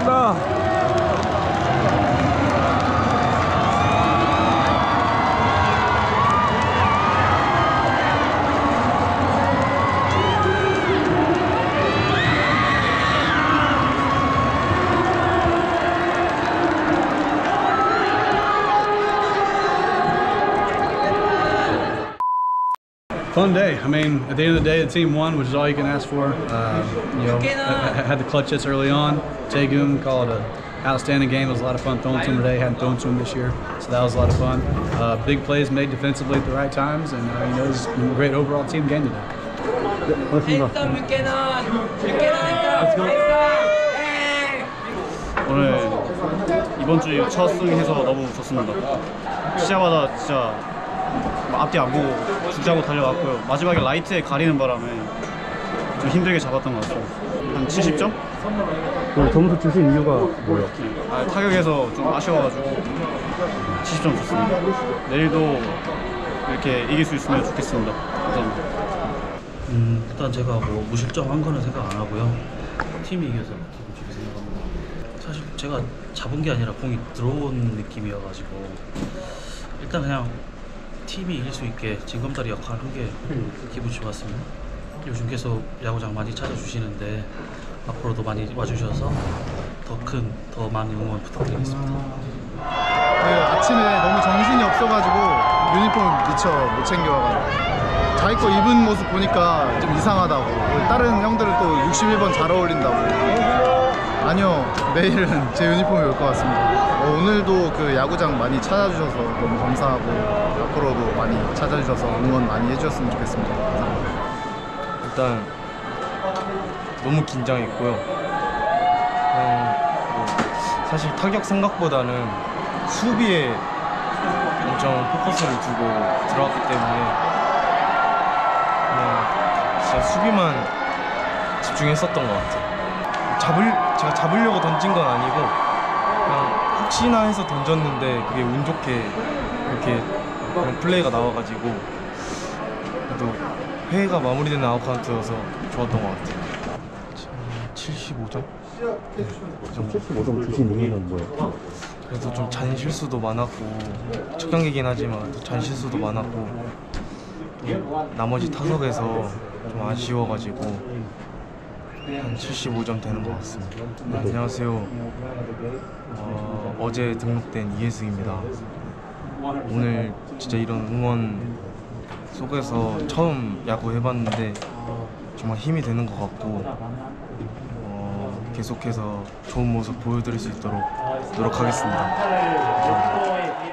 갑시다. Fun day. I mean, at the end of the day, the team won, which is all you can ask for. You know, had the clutch hits early on. Taegum called it an outstanding game. It was a lot of fun throwing to him today. Hadn't thrown to him this year, so that was a lot of fun. Big plays made defensively at the right times, and you know, it was a great overall team game today. 오늘 이번 주 첫 승해서 너무 좋습니다. 시작하자마자 진짜 앞뒤 안 보고 주자고 달려왔고요. 마지막에 라이트에 가리는 바람에 좀 힘들게 잡았던 것 같아요. 한 70점? 오늘 점수 주신 이유가 뭐예요? 타격에서 좀 아쉬워가지고 70점 줬습니다. 내일도 이렇게 이길 수 있으면 좋겠습니다. 감사합니다. 일단 제가 뭐 무실점 한 거는 생각 안 하고요. 팀이 이겨서 기분 좋게 생각합니다. 사실 제가 잡은 게 아니라 공이 들어온 느낌이어가지고 일단 그냥 팀이 이길 수 있게 징검다리 역할을 한 게 기분 좋았습니다. 요즘 계속 야구장 많이 찾아주시는데 앞으로도 많이 와주셔서 더 많은 응원 부탁드리겠습니다. 아침에 너무 정신이 없어가지고 유니폼 미처 못 챙겨와가지고 자기 거 입은 모습 보니까 좀 이상하다고, 다른 형들은 또 61번 잘 어울린다고. 아니요, 내일은 제 유니폼이 올 것 같습니다. 오늘도 그 야구장 많이 찾아주셔서 너무 감사하고 앞으로도 많이 찾아주셔서 응원 많이 해주셨으면 좋겠습니다. 감사합니다. 일단 너무 긴장했고요. 사실 타격 생각보다는 수비에 엄청 포커스를 두고 들어왔기 때문에 그냥 진짜 수비만 집중했었던 것 같아요. 제가 잡으려고 던진 건 아니고 그냥 혹시나 해서 던졌는데 그게 운 좋게 이렇게 그냥 플레이가 나와가지고 그래도 회의가 마무리되는 아웃카운트여서 좋았던 것 같아요. 75점? 75점 주신 이유는 뭐예요? 그래도 좀 잔실수도 많았고 첫 경기긴 하지만 또 잔실수도 많았고 또 나머지 타석에서 좀 아쉬워가지고 한 75점 되는 것 같습니다. 안녕하세요. 어제 등록된 이혜승입니다. 오늘 진짜 이런 응원 속에서 처음 야구 해봤는데 정말 힘이 되는 것 같고 계속해서 좋은 모습 보여드릴 수 있도록 노력하겠습니다. 감사합니다.